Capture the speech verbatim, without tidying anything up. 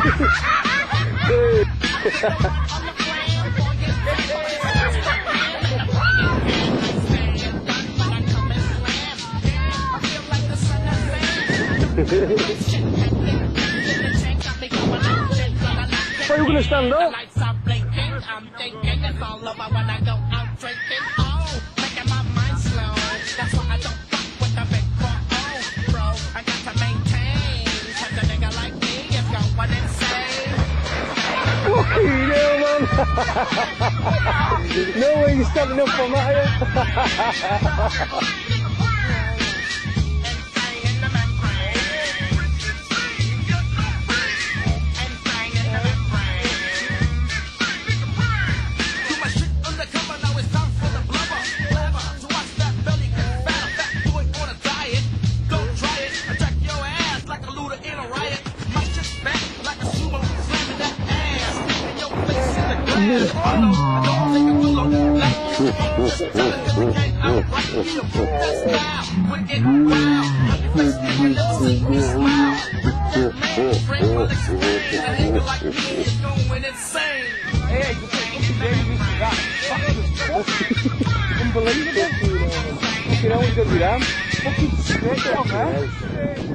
Are you gonna stand up? Fucking hell, man! No way you're standing up on that, are you? Unbelievable. You know what's going to be done? Fucking straight off, man.